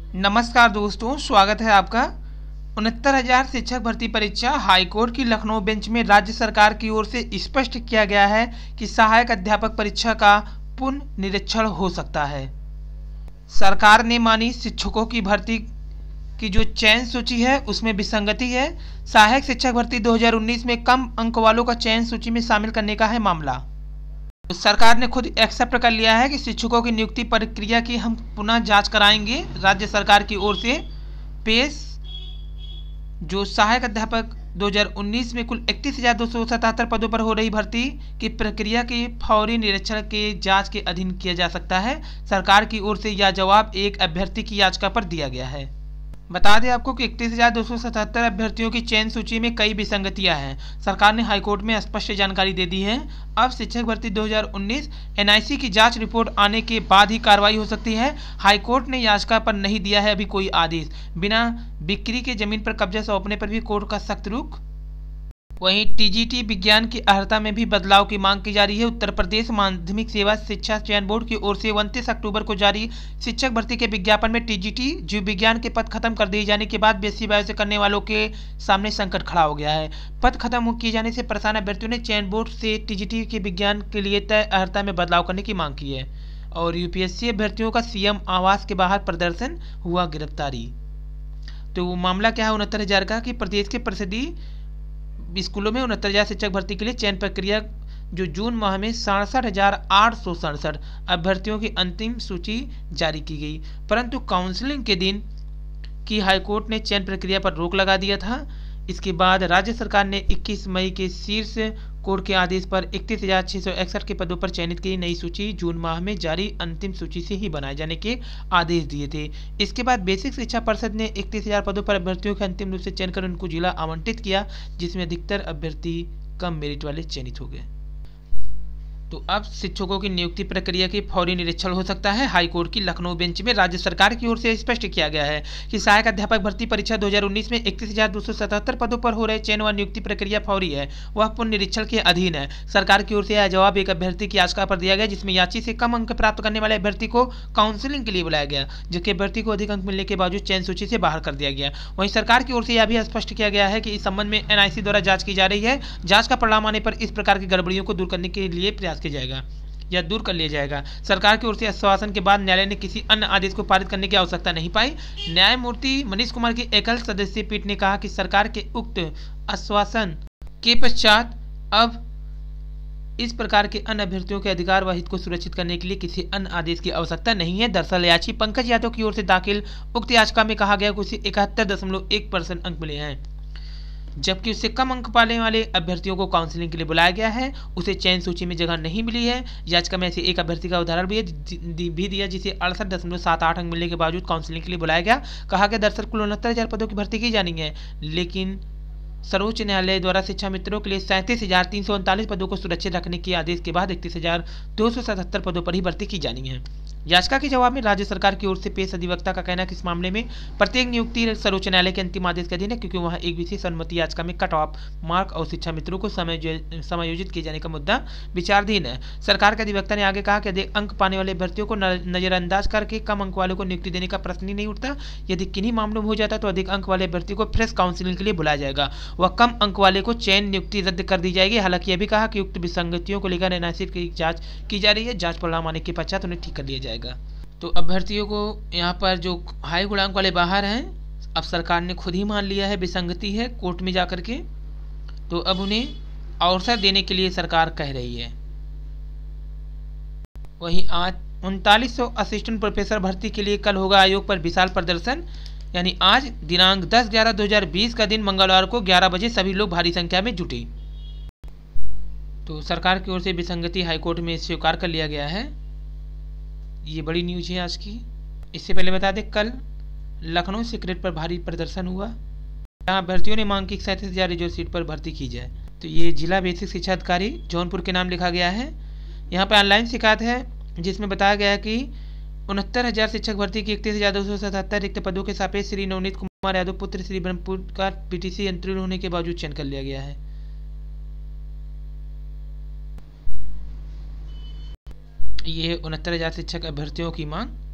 नमस्कार दोस्तों, स्वागत है आपका। 69,000 शिक्षक भर्ती परीक्षा हाईकोर्ट की लखनऊ बेंच में राज्य सरकार की ओर से स्पष्ट किया गया है कि सहायक अध्यापक परीक्षा का पुनर्निरीक्षण हो सकता है। सरकार ने मानी शिक्षकों की भर्ती की जो चयन सूची है उसमें विसंगति है। सहायक शिक्षक भर्ती 2019 में कम अंक वालों का चयन सूची में शामिल करने का है मामला। सरकार ने खुद एक्सेप्ट कर लिया है कि शिक्षकों की नियुक्ति प्रक्रिया की हम पुनः जांच कराएंगे। राज्य सरकार की ओर से पेश जो सहायक अध्यापक 2019 में कुल 31,277 पदों पर हो रही भर्ती की प्रक्रिया के फौरी निरीक्षण के जांच के अधीन किया जा सकता है। सरकार की ओर से यह जवाब एक अभ्यर्थी की याचिका पर दिया गया है। बता दें आपको कि 31,277 अभ्यर्थियों की चयन सूची में कई विसंगतियां हैं। सरकार ने हाईकोर्ट में स्पष्ट जानकारी दे दी है। अब शिक्षक भर्ती 2019 एनआईसी की जांच रिपोर्ट आने के बाद ही कार्रवाई हो सकती है। हाईकोर्ट ने याचिका पर नहीं दिया है अभी कोई आदेश। बिना बिक्री के जमीन पर कब्जा सौंपने पर भी कोर्ट का सख्त रुख। वहीं टीजीटी विज्ञान की अर्हता में भी बदलाव की मांग की जा रही है। उत्तर प्रदेश माध्यमिक सेवा शिक्षा चयन बोर्ड की ओर से 29 अक्टूबर को जारी शिक्षक भर्ती के विज्ञापन में टीजीटी जीव विज्ञान के पद खत्म कर दिए जाने के बाद बीएससी बायो से करने वालों के सामने संकट खड़ा हो गया है। पद खत्म किए जाने से परेशान अभ्यर्थियों ने चयन बोर्ड से टीजीटी के विज्ञान के लिए तय अर्हता में बदलाव करने की मांग की है। और यूपीएससी अभ्यर्थियों का सीएम आवास के बाहर प्रदर्शन हुआ गिरफ्तारी। तो मामला क्या है 69,000 का कि प्रदेश के प्रसिद्धि स्कूलों में 69,000 शिक्षक भर्ती के लिए चयन प्रक्रिया जो जून माह में 67,867 अभ्यर्थियों की अंतिम सूची जारी की गई, परंतु काउंसलिंग के दिन की हाईकोर्ट ने चयन प्रक्रिया पर रोक लगा दिया था। इसके बाद राज्य सरकार ने 21 मई के शीर्ष कोर्ट के आदेश पर 31,661 के पदों पर चयनित की नई सूची जून माह में जारी अंतिम सूची से ही बनाए जाने के आदेश दिए थे। इसके बाद बेसिक शिक्षा परिषद ने 31,000 पदों पर अभ्यर्थियों के अंतिम रूप से चयन कर उनको जिला आवंटित किया, जिसमें अधिकतर अभ्यर्थी कम मेरिट वाले चयनित हो गए। तो अब शिक्षकों की नियुक्ति प्रक्रिया की फौरी निरीक्षण हो सकता है। हाईकोर्ट की लखनऊ बेंच में राज्य सरकार की ओर से स्पष्ट किया गया है कि सहायक अध्यापक भर्ती परीक्षा 2019 में 31,277 पदों पर हो रहे चयन व नियुक्ति प्रक्रिया फौरी है, वह पुनर्निरीक्षण के अधीन है। सरकार की ओर से यह जवाब एक अभ्यर्थी की याचिका पर दिया गया, जिसमें याची से कम अंक प्राप्त करने वाले अभ्यर्थी को काउंसिलिंग के लिए बुलाया गया, जबकि अभ्यर्थी को अधिक अंक मिलने के बावजूद चयन सूची से बाहर कर दिया गया। वहीं सरकार की ओर से यह भी स्पष्ट किया गया है कि इस संबंध में एनआईसी द्वारा जांच की जा रही है। जांच का परिणाम आने पर इस प्रकार की गड़बड़ियों को दूर करने के लिए प्रयास किया जाएगा या दूर कर लिया जाएगा। सरकार की ओर से आश्वासन के बाद न्यायालय ने किसी अन्य आदेश को पारित करने की आवश्यकता नहीं पाई। न्यायमूर्ति मनीष कुमार की एकल सदस्यीय पीठ ने कहा कि सरकार के उक्त आश्वासन के पश्चात अब इस प्रकार के अन्य अभ्यर्थियों के अधिकार व हित को सुरक्षित करने के लिए किसी अन्य आदेश की आवश्यकता नहीं है। दरअसल याची पंकज यादव की ओर से दाखिल उक्त याचिका में कहा गया कि उसे 71.1% अंक मिले हैं, जबकि उससे कम अंक पाने वाले अभ्यर्थियों को काउंसलिंग के लिए बुलाया गया है। उसे चयन सूची में जगह नहीं मिली है। याचिका में ऐसे एक अभ्यर्थी का उदाहरण भी दिया जिसे 68.78 अंक मिलने के बावजूद काउंसलिंग के लिए बुलाया गया। कहा गया दरअसल कुल 69,000 पदों की भर्ती की जानी है, लेकिन सर्वोच्च न्यायालय द्वारा शिक्षा मित्रों के लिए 37,339 पदों को सुरक्षित रखने के आदेश के बाद 31,277 पदों पर ही भर्ती की जानी है। याचिका के जवाब में राज्य सरकार की ओर से पेश अधिवक्ता का कहना है कि इस मामले में प्रत्येक नियुक्ति सर्वोच्च न्यायालय के अंतिम आदेश के अधीन है, क्योंकि वहां एक विशेष अनुमति याचिका में कट ऑफ मार्क और शिक्षा मित्रों को समायोजित किए जाने का मुद्दा विचाराधीन है। सरकार के अधिवक्ता ने आगे कहा कि अधिक अंक पाने वाले अभ्यर्थियों को नजरअंदाज करके कम अंक वालों को नियुक्ति देने का प्रश्न ही नहीं उठता। यदि किन्हीं मामलों में हो जाता तो अधिक अंक वाले अभ्यर्थी को फ्रेश काउंसिलिंग के लिए बुलाया जाएगा, वह कम अंक वाले को चयन नियुक्ति रद्द कर दी जाएगी। हालांकि यह भी कहा कि उक्त विसंगतियों को लेकर एनआईसी की जांच की जा रही है। जांच परिणाम आने के पश्चात उन्हें ठीक कर लिया जाएगा। तो अभ्यर्थियों को यहाँ पर जो हाई गुणांक वाले बाहर हैं, अब सरकार ने खुद ही मान लिया है विसंगति है कोर्ट में जाकर के, तो अब उन्हें अवसर देने के लिए सरकार कह रही है। वहीं आज 3900 असिस्टेंट प्रोफेसर भर्ती के लिए कल होगा आयोग पर विशाल प्रदर्शन। यानी आज दिनांक 10/11/2020 का दिन मंगलवार को 11 बजे सभी लोग भारी संख्या में जुटे। तो सरकार की ओर से विसंगति हाईकोर्ट में स्वीकार कर लिया गया है। ये बड़ी न्यूज है आज की। इससे पहले बता दें कल लखनऊ सेक्रेट पर भारी प्रदर्शन हुआ, जहां अभ्यर्थियों ने मांग की 37,000 रिजर्व सीट पर भर्ती की जाए। तो ये जिला बेसिक शिक्षा अधिकारी जौनपुर के नाम लिखा गया है। यहाँ पर ऑनलाइन शिकायत है, जिसमें बताया गया है कि 69,000 शिक्षक भर्ती की 31,277 रिक्त पदों के सापेक्ष श्री नवनीत कुमार यादव पुत्र श्री ब्रह्मपुर का पीटीसी अंतरिम होने के बावजूद चयन कर लिया गया है। ये 69,000 शिक्षक अभ्यर्थियों की मांग